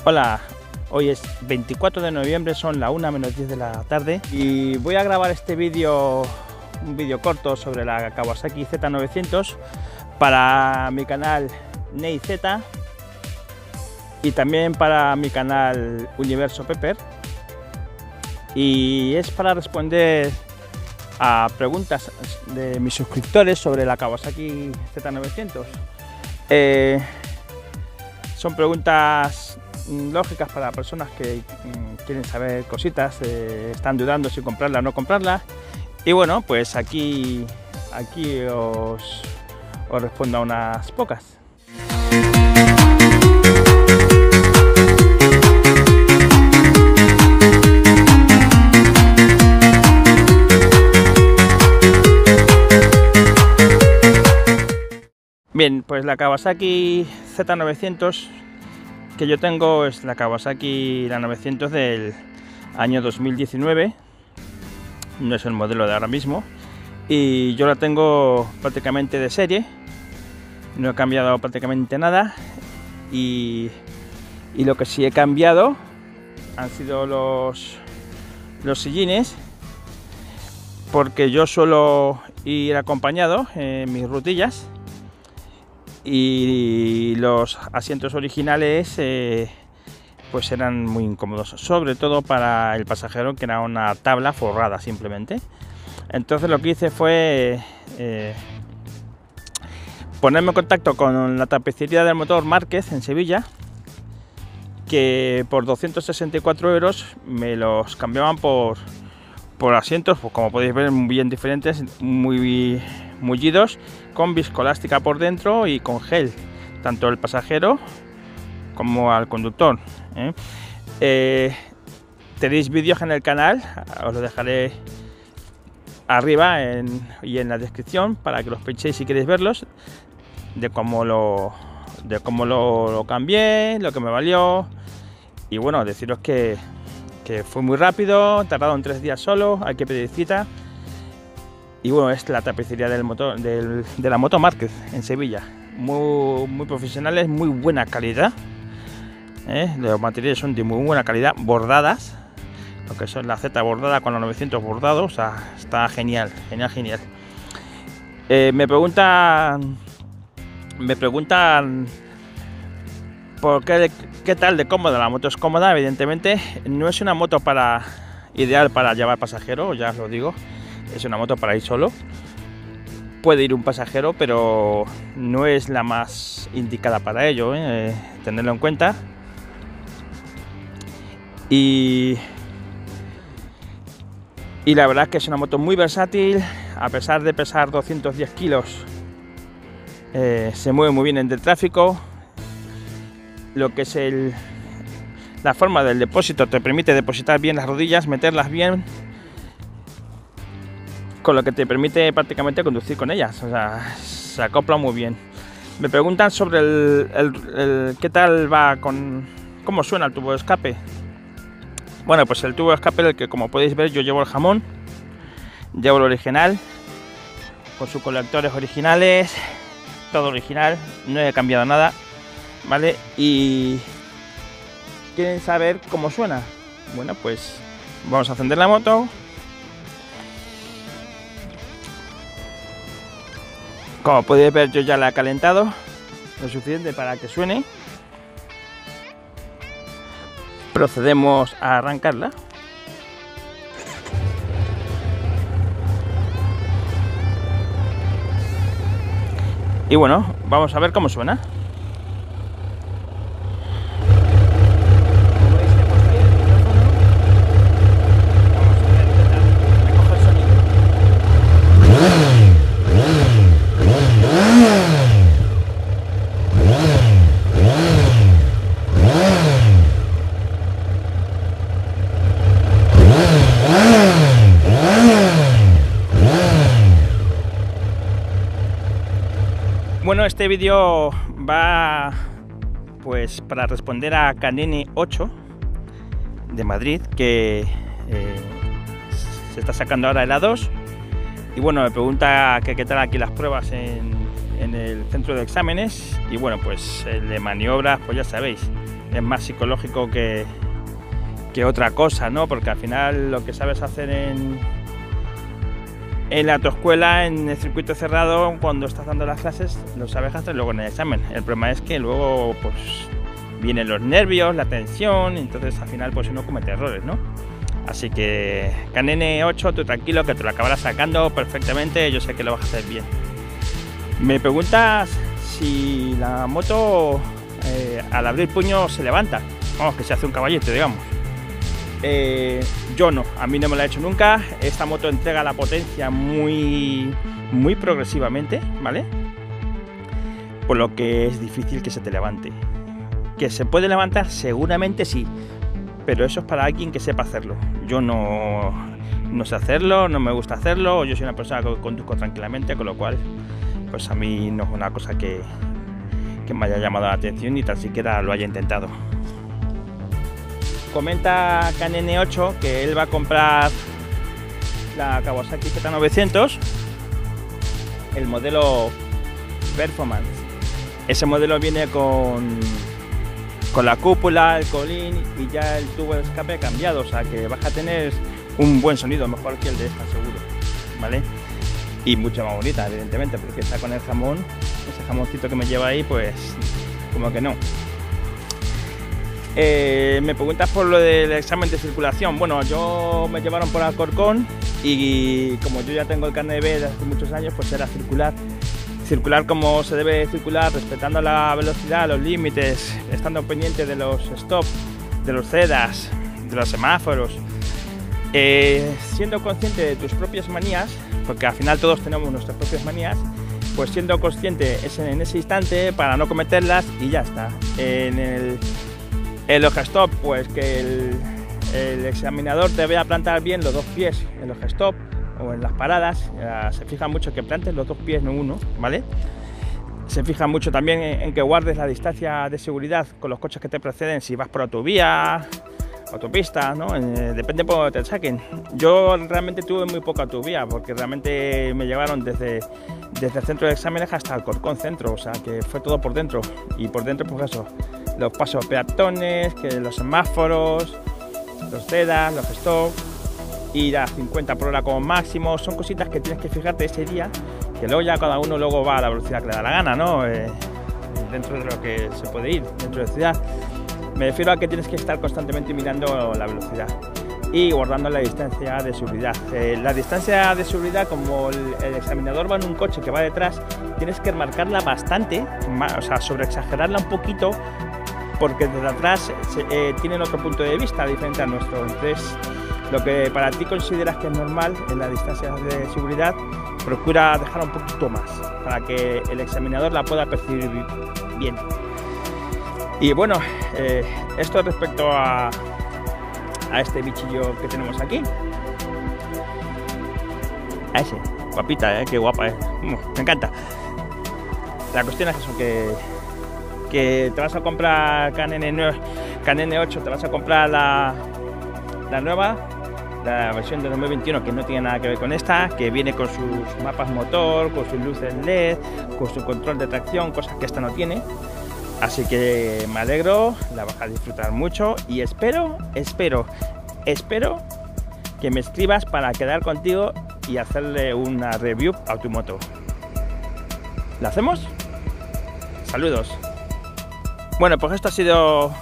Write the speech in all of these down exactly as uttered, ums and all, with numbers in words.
Hola, hoy es veinticuatro de noviembre, son la una menos diez de la tarde y voy a grabar este vídeo, un vídeo corto sobre la Kawasaki Z novecientos para mi canal NeiZ y también para mi canal Universo Pepper, y es para responder a preguntas de mis suscriptores sobre la Kawasaki Z novecientos. Eh, son preguntas lógicas para personas que mm, quieren saber cositas, eh, están dudando si comprarla o no comprarla, y bueno, pues aquí, aquí os, os respondo a unas pocas. Bien, pues la Kawasaki Z novecientos que yo tengo es la Kawasaki la novecientos del año dos mil diecinueve, no es el modelo de ahora mismo, y yo la tengo prácticamente de serie, no he cambiado prácticamente nada, y, y lo que sí he cambiado han sido los, los sillines, porque yo suelo ir acompañado en mis rutillas, y los asientos originales eh, pues eran muy incómodos, sobre todo para el pasajero, que era una tabla forrada simplemente. Entonces lo que hice fue eh, ponerme en contacto con la tapicería del motor Márquez en Sevilla, que por doscientos sesenta y cuatro euros me los cambiaban por, por asientos, pues como podéis ver, bien diferentes, muy mullidos, con viscoelástica por dentro y con gel, tanto el pasajero como al conductor. ¿eh? Eh, tenéis vídeos en el canal, os lo dejaré arriba en, y en la descripción para que los pinchéis si queréis verlos, de cómo lo, de cómo lo, lo cambié, lo que me valió. Y bueno, deciros que, que fue muy rápido, tardado en tres días solo, hay que pedir cita. Y bueno, es la tapicería del motor, del, de la moto Márquez en Sevilla. Muy, muy profesionales, muy buena calidad. ¿eh? Los materiales son de muy buena calidad, bordadas. Lo que son la Z bordada con los novecientos bordados. O sea, está genial, genial, genial. Eh, me preguntan, me preguntan por qué, qué tal de cómoda. La moto es cómoda, evidentemente. No es una moto para ideal para llevar pasajero, ya os lo digo. Es una moto para ir solo, puede ir un pasajero, pero no es la más indicada para ello, ¿eh? Tenerlo en cuenta. Y, y la verdad es que es una moto muy versátil, a pesar de pesar doscientos diez kilos, eh, se mueve muy bien en el tráfico. Lo que es el, la forma del depósito te permite depositar bien las rodillas, meterlas bien, con lo que te permite prácticamente conducir con ellas, o sea, se acopla muy bien. Me preguntan sobre el, el, el qué tal va con, cómo suena el tubo de escape. Bueno, pues el tubo de escape, el que como podéis ver yo llevo el jamón, llevo el original, con sus colectores originales, todo original, no he cambiado nada, ¿vale? Y ¿quieren saber cómo suena? Bueno, pues vamos a encender la moto. Como podéis ver, yo ya la he calentado lo suficiente para que suene. Procedemos a arrancarla. Y bueno, vamos a ver cómo suena. Bueno, este vídeo va pues para responder a Canini ocho de Madrid, que eh, se está sacando ahora el A dos, y bueno, me pregunta que qué tal aquí las pruebas en, en el centro de exámenes. Y bueno, pues el de maniobras, pues ya sabéis, es más psicológico que, que otra cosa, ¿no? Porque al final lo que sabes hacer en, en la autoescuela, en el circuito cerrado, cuando estás dando las clases, lo sabes hacer luego en el examen. El problema es que luego pues vienen los nervios, la tensión, entonces al final pues uno comete errores, ¿no? Así que Canon ene ocho, tú tranquilo, que te lo acabarás sacando perfectamente, yo sé que lo vas a hacer bien. Me preguntas si la moto eh, al abrir puño se levanta, vamos, que se hace un caballete, digamos. Eh, yo no, a mí no me lo he hecho nunca. Esta moto entrega la potencia muy, muy progresivamente, ¿vale? Por lo que es difícil que se te levante. ¿Que se puede levantar? Seguramente sí, pero eso es para alguien que sepa hacerlo. Yo no, no sé hacerlo, no me gusta hacerlo, yo soy una persona que conduzco tranquilamente, con lo cual pues a mí no es una cosa que, que me haya llamado la atención ni tan siquiera lo haya intentado. Comenta Canon ene ocho que él va a comprar la Kawasaki Z novecientos, el modelo Performance. Ese modelo viene con, con la cúpula, el colín y ya el tubo de escape cambiado, o sea que vas a tener un buen sonido, mejor que el de esta seguro, ¿vale? Y mucho más bonita, evidentemente, porque está con el jamón, ese jamoncito que me lleva ahí, pues como que no. Eh, me preguntas por lo del examen de circulación. Bueno, yo me llevaron por Alcorcón y como yo ya tengo el carnet B desde hace muchos años, pues era circular. Circular como se debe circular, respetando la velocidad, los límites, estando pendiente de los stops, de los cedas, de los semáforos. Eh, siendo consciente de tus propias manías, porque al final todos tenemos nuestras propias manías, pues siendo consciente en ese instante para no cometerlas y ya está. En el El stop, pues que el, el examinador te vea plantar bien los dos pies en los stop o en las paradas. Se fija mucho que plantes los dos pies, no uno, ¿vale? Se fija mucho también en, en que guardes la distancia de seguridad con los coches que te preceden, si vas por autovía, autopista, ¿no? Eh, depende por donde te saquen. Yo realmente tuve muy poca autovía porque realmente me llevaron desde, desde el centro de exámenes hasta el Alcorcón centro, o sea que fue todo por dentro. Y por dentro, pues eso, los pasos peatones, que los semáforos, los cedas, los stops, ir a cincuenta por hora como máximo, son cositas que tienes que fijarte ese día, que luego ya cada uno luego va a la velocidad que le da la gana, ¿no? Eh, dentro de lo que se puede ir, dentro de la ciudad. Me refiero a que tienes que estar constantemente mirando la velocidad y guardando la distancia de seguridad. Eh, la distancia de seguridad, como el, el examinador va en un coche que va detrás, tienes que marcarla bastante, o sea, sobre exagerarla un poquito, porque desde atrás se, eh, tienen otro punto de vista diferente al nuestro. Entonces, lo que para ti consideras que es normal en la distancia de seguridad, procura dejar un poquito más para que el examinador la pueda percibir bien. Y bueno, eh, esto respecto a, a este bichillo que tenemos aquí. A ese, guapita, ¿eh? Qué guapa, ¿eh? Me encanta. La cuestión es eso, que, que te vas a comprar Canon ene ocho, te vas a comprar la, la nueva, la versión de dos mil veintiuno, que no tiene nada que ver con esta, que viene con sus mapas motor, con sus luces L E D, con su control de tracción, cosas que esta no tiene. Así que me alegro, la vas a disfrutar mucho y espero, espero, espero que me escribas para quedar contigo y hacerle una review a tu moto. ¿La hacemos? Saludos. Bueno, pues esto ha sido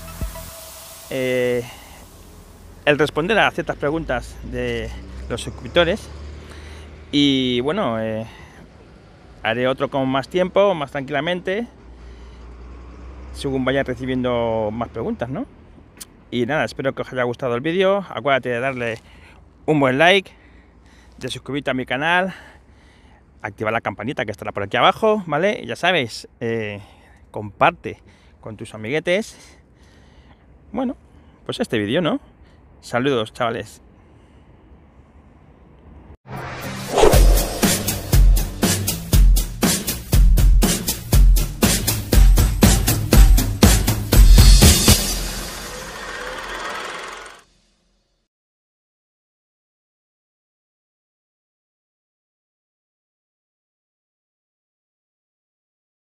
eh, el responder a ciertas preguntas de los suscriptores y bueno, eh, haré otro con más tiempo, más tranquilamente, según vayan recibiendo más preguntas, ¿no? Y nada, espero que os haya gustado el vídeo. Acuérdate de darle un buen like, de suscribirte a mi canal, activar la campanita que estará por aquí abajo, ¿vale? Y ya sabes, eh, comparte con tus amiguetes. Bueno, pues este vídeo, ¿no? Saludos, chavales.